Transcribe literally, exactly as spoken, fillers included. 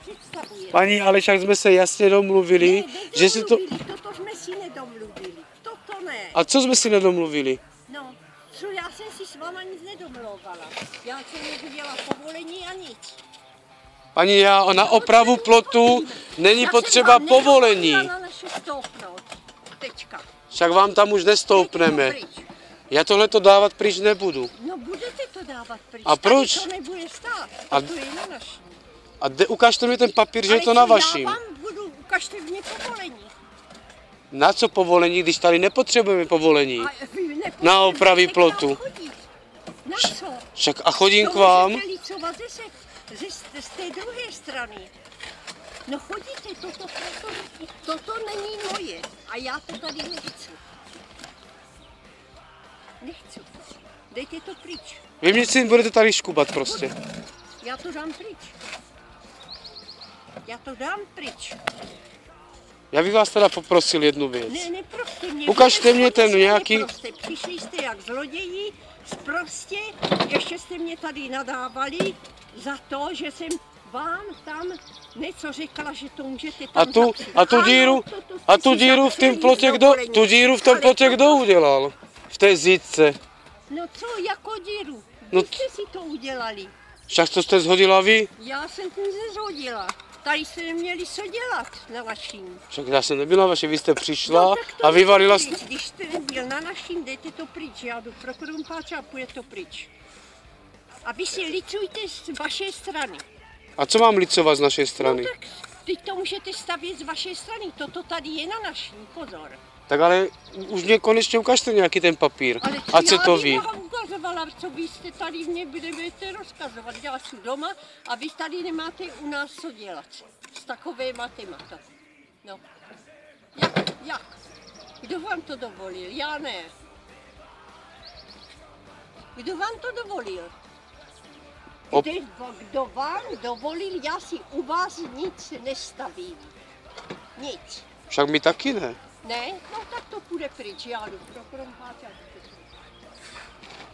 představuje. Paní, ale však jsme se jasně domluvili, ne, že si to... Toto jsme si nedomluvili. Toto ne. A co jsme si nedomluvili? No, co já jsem si s váma nic nedomlouvala. Já jsem neviděla povolení a nic. Paní, já na opravu plotu není potřeba povolení. Já jsem vám nedovolila na naše stoupnout. Tečka. Však vám tam už nestoupneme. Já tohle to dávat pryč nebudu. No budete to dávat pryč. A proč? Tady to nebude stát. A, to je na naší. a de, ukažte mi ten papír, že je to na vaším. Já vám budu, ukažte mě povolení. Na co povolení, když tady nepotřebujeme povolení? Na opravy plotu. Na co? Však a chodím to k vám. Můžete licovat zase, z, z té druhé strany. No chodíte, toto, toto, toto není moje. A já to tady nechci. Nechci. Dejte to pryč. Vy mě si budete tady škubat prostě. Já to dám pryč. Já to dám pryč. Já bych vás teda poprosil jednu věc. Ne, neproste mě. Ukažte mě ten nějaký... Neproste. Přišli jste jak zloději, prostě, ještě jste mě tady nadávali za to, že jsem vám tam něco řekla, že to můžete tam A tu, a tu díru, ano, to, to a tu díru v tom plotě kdo, tu díru v tom plotě kdo udělal? V té zítce. No co, jako díru? Vy No jste si to udělali. Však to jste zhodila vy? Já jsem to nezhodila. Tady jste neměli co dělat na naším. Však já jsem nebyla vaše, vy jste přišla No, a vyvalila jste... Když jste nebyl na naším, dejte to pryč. Já jdu pro krumpáče a půjde to pryč. A vy si licujte z vaší strany. A co mám licovat z naší strany? No tak teď to můžete stavět z vaší strany. Toto tady je na naším, pozor. Tak ale už mě konečně ukažte nějaký ten papír. Ale Ať se to ví. Já bych vám ukazovala, co vy jste tady mě budete rozkazovat. Já jsem doma a vy tady nemáte u nás co dělat. S takovýma témata. No. Jak? Jak? Kdo vám to dovolil? Já ne. Kdo vám to dovolil? Kde, kdo vám dovolil? Já si u vás nic nestavím. Nic. Však my taky ne. Ne? No tak to půjde pryč, já jdu pro krumpáče.